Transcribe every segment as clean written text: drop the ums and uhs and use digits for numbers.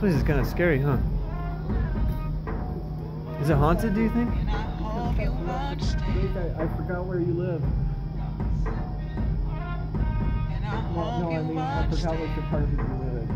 place is kind of scary, huh? Is it haunted, do you think? I forgot where you live. Well, no, I mean, I forgot which apartment you live in.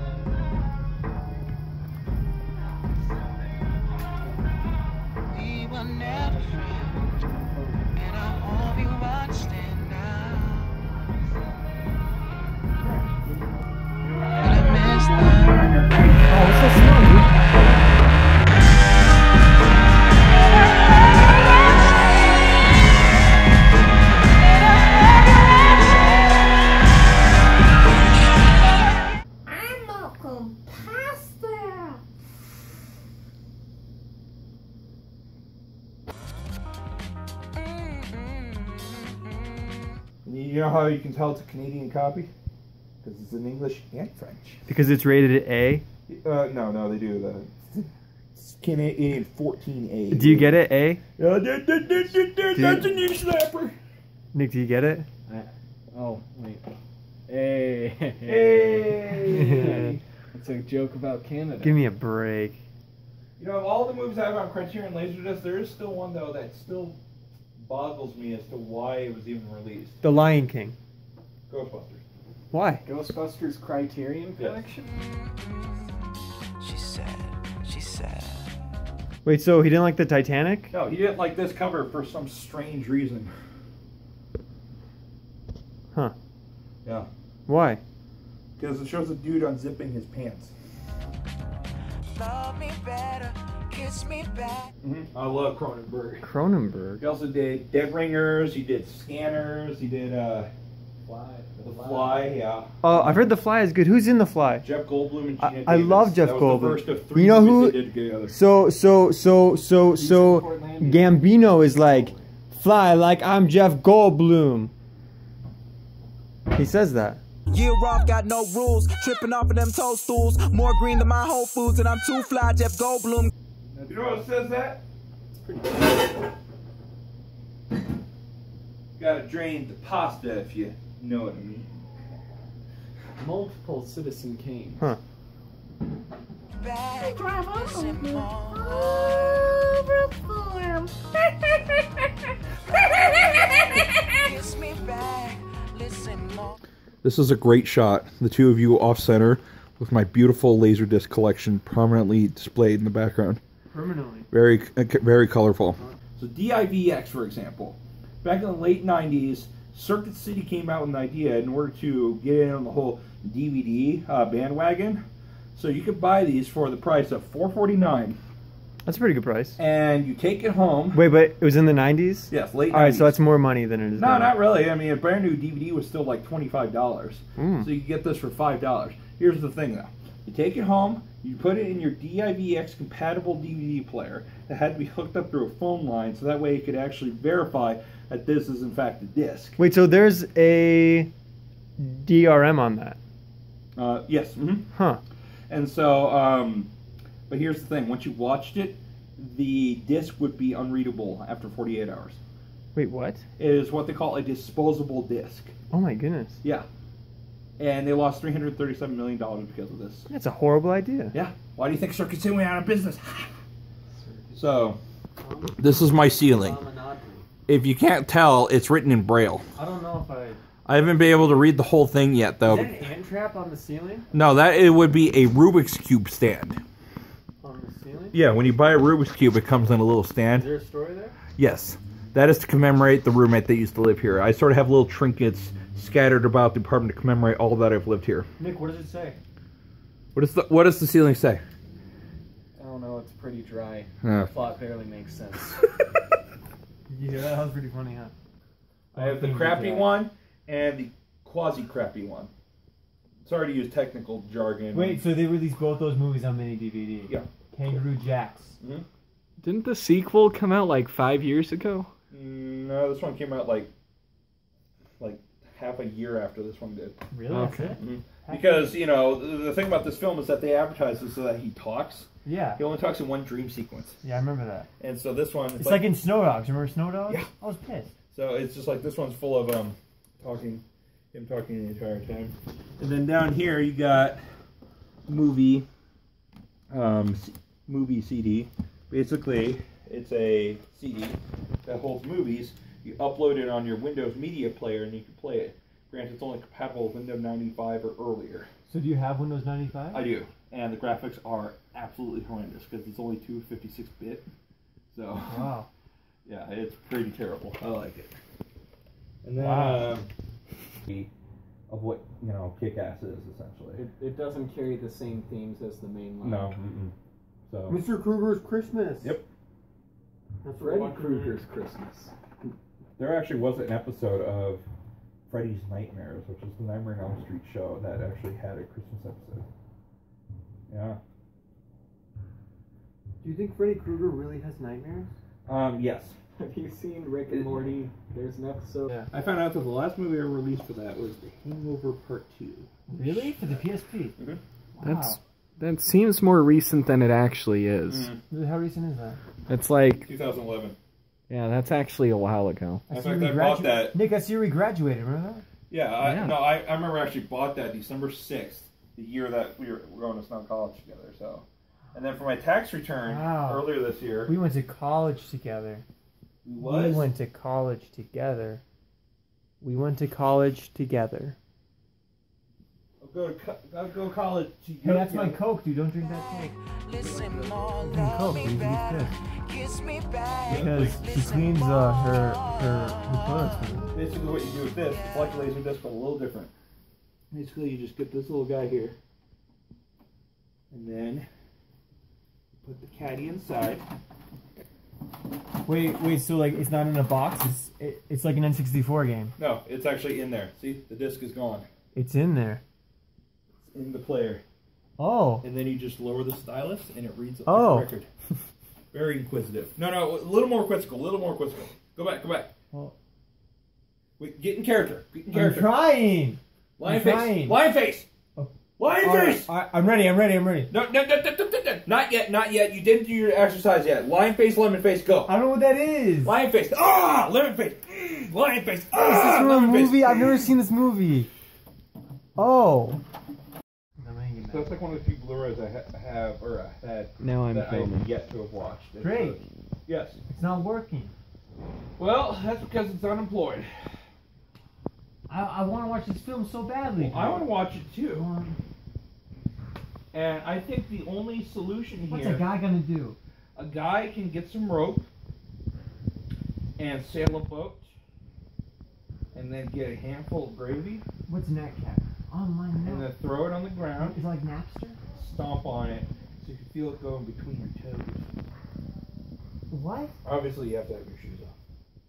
We were never friends, and I hope you understand now. But I miss them. Oh, what's that smell, dude? You know how you can tell it's a Canadian copy? Because it's in English and French. Because it's rated A? No, they do the Canadian 14A. Do you get it, A? That's a knee slapper. Nick, do you get it? Oh, wait. Hey. Hey. It's a joke about Canada. Give me a break. You know, of all the movies I have on Criterion Laserdisc, there is still one, though, that still boggles me as to why it was even released. The Lion King. Ghostbusters. Why? Ghostbusters Criterion Yes. Collection? She's sad. Wait, so he didn't like the Titanic? No, he didn't like this cover for some strange reason. Huh. Yeah. Why? Because it shows a dude unzipping his pants. Love me better, kiss me back. I love Cronenberg. Cronenberg. He also did Dead Ringers, he did Scanners, he did The Fly, yeah. Oh, I've heard The Fly is good. Who's in The Fly? Jeff Goldblum and Gina Davis. I love Jeff that was Goldblum. The first of 3 You know movies who? they did together. So Gambino is like, fly like I'm Jeff Goldblum. He says that. Year off, got no rules. Tripping off of them toadstools. More green than my Whole Foods, and I'm too fly, Jeff Goldblum. You know what says that? Gotta drain the pasta if you know what I mean. Multiple Citizen Kane. Huh. Back, listen more. Kiss me back, listen more. This is a great shot. The two of you off center with my beautiful Laserdisc collection prominently displayed in the background. Permanently. Very colorful. So DIVX, for example, back in the late 90s, Circuit City came out with an idea in order to get in on the whole DVD bandwagon. So you could buy these for the price of $4.49, That's a pretty good price. and you take it home. Wait, but it was in the 90s? Yes, late 90s. Alright, so that's more money than it is No, now. not really. I mean, a brand new DVD was still like $25. Mm. So you get this for $5. Here's the thing, though. You take it home, you put it in your DIVX compatible DVD player that had to be hooked up through a phone line, so that way you could actually verify that this is in fact a disc. Wait, so there's a DRM on that? Yes. Huh. And so, but here's the thing. Once you watched it, the disc would be unreadable after 48 hours. Wait, what? It is what they call a disposable disc. Oh my goodness. Yeah. And they lost $337 million because of this. That's a horrible idea. Yeah. Why do you think Circuit City went out of business? So, this is my ceiling. If you can't tell, it's written in Braille. I don't know if I haven't been able to read the whole thing yet, though. Is that an ant trap on the ceiling? No, it would be a Rubik's Cube stand. On the ceiling? Yeah, when you buy a Rubik's Cube, it comes in a little stand. Is there a story there? Yes. That is to commemorate the roommate that used to live here. I sort of have little trinkets scattered about the apartment to commemorate all that I've lived here. Nick, what does it say? What does the ceiling say? I don't know, it's pretty dry. Yeah. The plot barely makes sense. Yeah, that was pretty funny, huh? I have the crappy one and the quasi-crappy one. Sorry to use technical jargon. Wait, so they released both those movies on mini DVD? Yeah. Kangaroo Jacks. Mm-hmm. Didn't the sequel come out like 5 years ago? No, this one came out like half a year after this one did. Really? Okay. That's it? Mm-hmm. Because, you know, the thing about this film is that they advertise it so that he talks. Yeah. He only talks in one dream sequence. Yeah, I remember that. And so this one... It's like in Snow Dogs. Remember Snow Dogs? Yeah. I was pissed. So it's just like this one's full of him talking the entire time. And then down here you got movie, movie CD. Basically, it's a CD that holds movies. You upload it on your Windows Media Player and you can play it. Granted, it's only compatible with Windows 95 or earlier. So do you have Windows 95? I do, and the graphics are absolutely horrendous because it's only 256-bit. So, Wow. yeah, it's pretty terrible. I like it. And then, Wow. of what Kick-Ass is essentially. It doesn't carry the same themes as the main line. No. So. Mr. Krueger's Christmas. Yep. That's Freddy Krueger's Christmas. There actually was an episode of Freddy's Nightmares, which is the Nightmare on Elm Street show that actually had a Christmas episode. Yeah. Do you think Freddy Krueger really has nightmares? Yes. Have you seen Rick and Morty? There's an episode. Yeah. I found out that the last movie ever released for that was The Hangover Part 2. Really? For the PSP? Mm-hmm. Wow. That seems more recent than it actually is. How recent is that? It's like, 2011. yeah, that's actually a while ago. In fact, I bought that. Nick, I see you graduated, remember that? Yeah, Yeah. I remember I actually bought that December 6th, the year that we were going to Snow College together. So, and then for my tax return earlier this year, We went to college together. We went to college together. We went to college together. I'll go to college. Hey, that's my Coke, dude. Don't drink that Coke. Listen more, Drink love Coke, me dude. back. Eat Kiss me back. this. Because she cleans her toilets with it. Basically, what you do with this, it's like a laser disc, but a little different. Basically, you just get this little guy here, and then put the caddy inside. Wait. So like, it's not in a box. It's like an N64 game. No, it's actually in there. See, the disc is gone. It's in there. It's in the player. Oh. And then you just lower the stylus, and it reads Oh. the record. Very inquisitive. No, a little more quizzical. Go back. Oh. Wait, get in character. I'm trying. Lion I'm face. trying. Lion face. Oh. Lion face. All right, I'm ready. No, not yet. You didn't do your exercise yet. Lion face, lemon face, go. I don't know what that is. Lion face. Lemon face. Lion face. Is this from a lemon face. movie? I've never seen this movie. Oh. So that's like one of the few Blu-rays I had Now I'm that filming. I've yet to have watched. It's, Drake. Yes. It's not working. Well, that's because it's unemployed. I want to watch this film so badly. I want to watch it too. Come on. And I think the only solution What's here, a guy gonna do? a guy can get some rope and sail a boat, and then get a handful of gravy, What's Netcat? Oh my and no. then throw it on the ground, Is it like Napster? stomp on it, so you can feel it going between your toes. What? Obviously, you have to have your shoes off.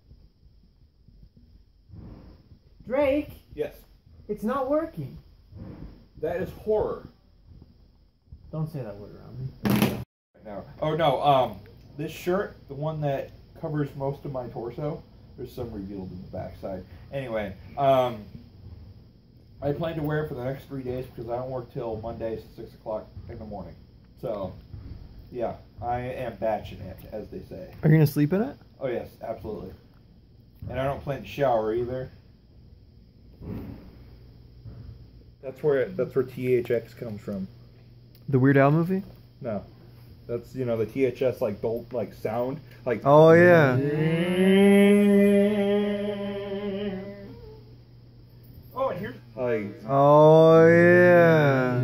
Drake, Yes, it's not working. that is horror. Don't say that word around me. Now, oh no, this shirt, the one that covers most of my torso, there's some revealed in the backside. Anyway, I plan to wear it for the next 3 days because I don't work till Mondays at 6 o'clock in the morning. So, yeah, I am batching it, as they say. Are you gonna sleep in it? Oh yes, absolutely. And I don't plan to shower either. That's where THX comes from. The Weird Al movie? No, that's the THS like sound like. Oh yeah. Oh, and here's like. Oh yeah.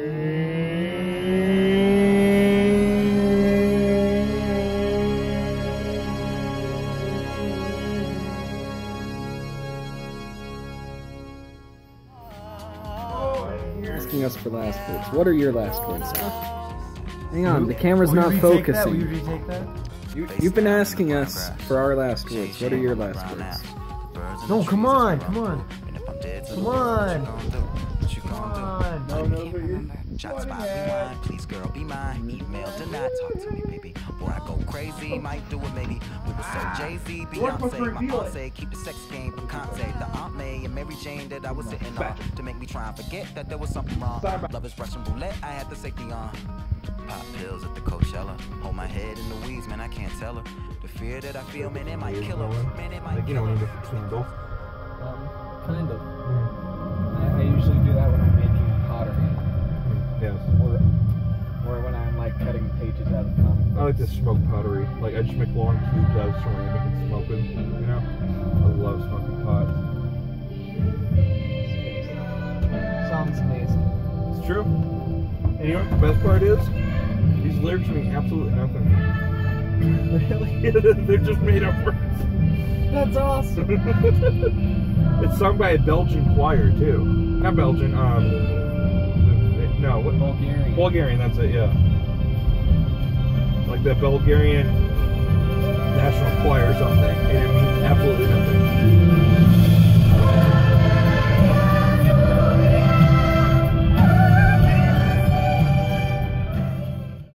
Asking us for last words. What are your last words? Hang on, the camera's not focusing. Will you retake that? You've been asking us for our last words. What are your last words? No, come on. Come on. Come on. Shots by rewind, please girl be mine. Email do not talk to me, baby. Or I go crazy, might do it maybe. We were so Jay-Z, Beyonce, my aunt say keep the sex game for Conte. The Aunt May and Mary Jane that I was sitting on to make me try and forget that there was something wrong. Love is Russian roulette, I had the safety on. Pop pills at the Coachella. Hold my head in the weeds, man, I can't tell her. The fear that I feel, man, it might kill her. Man, it might kill her. Kind of. I usually do that when I'm making pottery. Yes. Or when I'm like I like to smoke pottery. Like, I just make long cubes out of ceramic and smoke them, you know? I love smoking pot. Sounds amazing. It's true. And you know what the best part is? These lyrics mean absolutely nothing. Really? They're just made up words. That's awesome. It's sung by a Belgian choir, too. Not Belgian, no, what? Bulgarian. Bulgarian, that's it, yeah. Like the Bulgarian National Choir or something. And it means absolutely nothing.